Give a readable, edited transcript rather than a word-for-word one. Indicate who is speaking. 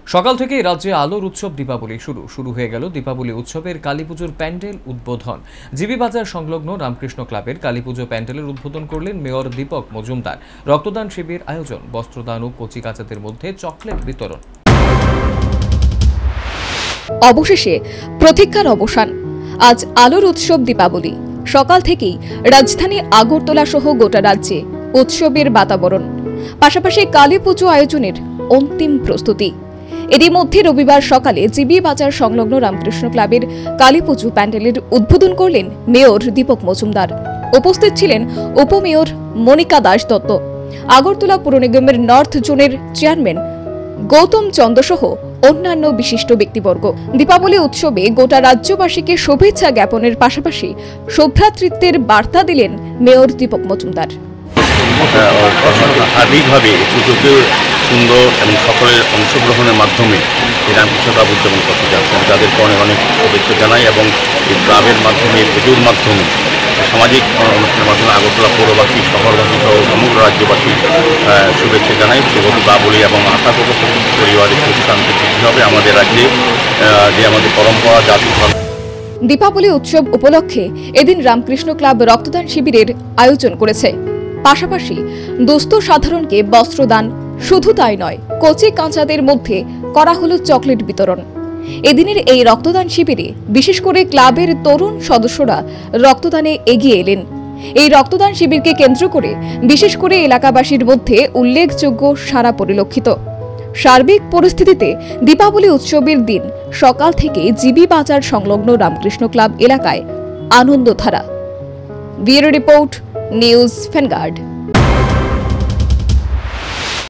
Speaker 1: সকাল থেকেই রাজ্যে আলোর উৎসব দীপাবলি শুরু হয়ে গেল দীপাবলি উৎসবের কালীপুজোর প্যান্ডেল উদ্বোধন। জিবি বাজার সংলগ্ন রামকৃষ্ণ ক্লাবের কালীপুজো প্যান্ডেলের উদ্বোধন করলেন মেয়র দীপক মজুমদার। রক্তদান শিবির আয়োজন, বস্ত্রদান ও কচি কাচাদের মধ্যে চকলেট বিতরণ।
Speaker 2: অবশেষে প্রতীক্ষার অবসান। আজ আলোর উৎসব দীপাবলি। সকাল থেকেই রাজধানী আগরতলা সহ গোটা রাজ্যে উৎসবের বাতাবরণ, পাশাপাশি কালীপুজো আয়োজনের অন্তিম প্রস্তুতি। এরই মধ্যে রবিবার সকালে জিবি বাজার সংলগ্ন রামকৃষ্ণ ক্লাবের কালীপুজো প্যান্ডেলের উদ্বোধন করলেন মেয়র দীপক মজুমদার। উপস্থিত ছিলেন উপমেয়র মনিকা দাস দত্ত, আগরতলা পুর নিগমের নর্থ জোনের চেয়ারম্যান গৌতম চন্দ্র সহ অন্যান্য বিশিষ্ট ব্যক্তিবর্গ। দীপাবলি উৎসবে গোটা রাজ্যবাসীকে শুভেচ্ছা জ্ঞাপনের পাশাপাশি সৌভ্রাতৃত্বের বার্তা দিলেন মেয়র দীপক মজুমদার।
Speaker 3: আর্থিকভাবে পুজোকে সুন্দর এবং সকলের অংশগ্রহণের মাধ্যমে এই রামকৃষ্ণ ক্লাব উদযাপন করতে যাচ্ছেন, তাদেরকে অনেক অনেক শুভেচ্ছা জানাই। এবং এই ক্লাবের মাধ্যমে, পুজোর মাধ্যমে, সামাজিক অনুষ্ঠানের মাধ্যমে আগরতলা পৌরবাসী, শহরবাসী সহ সমগ্র রাজ্যবাসী শুভেচ্ছা জানাই। শুভ দীপাবলি এবং আশা করব পরিবারের সুখ শান্তি বৃদ্ধি হবে আমাদের রাজ্যে, যে আমাদের পরম্পরা জাতি ধর্ম।
Speaker 2: দীপাবলি উৎসব উপলক্ষে এদিন রামকৃষ্ণ ক্লাব রক্তদান শিবিরের আয়োজন করেছে। পাশাপাশি দুস্থ সাধারণকে বস্ত্রদান, শুধু তাই নয়, কচি কাঁচাদের মধ্যে করা হলো চকলেট বিতরণ। এদিনের এই রক্তদান শিবিরে বিশেষ করে ক্লাবের তরুণ সদস্যরা রক্তদানে এগিয়ে এলেন। এই রক্তদান শিবিরকে কেন্দ্র করে বিশেষ করে এলাকাবাসীর মধ্যে উল্লেখযোগ্য সাড়া পরিলক্ষিত। সার্বিক পরিস্থিতিতে দীপাবলি উৎসবের দিন সকাল থেকে জিবি বাজার সংলগ্ন রামকৃষ্ণ ক্লাব এলাকায় Anandadhara. Bureau report, News vanguard.